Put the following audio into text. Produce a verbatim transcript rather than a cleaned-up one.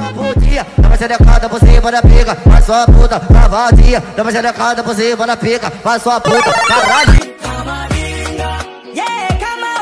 putinha, dá uma xerecada por cima da pica, vai sua puta, cavadinha, dá uma xerecada por cima da pica, vai sua puta, caralho. Yeah, come on.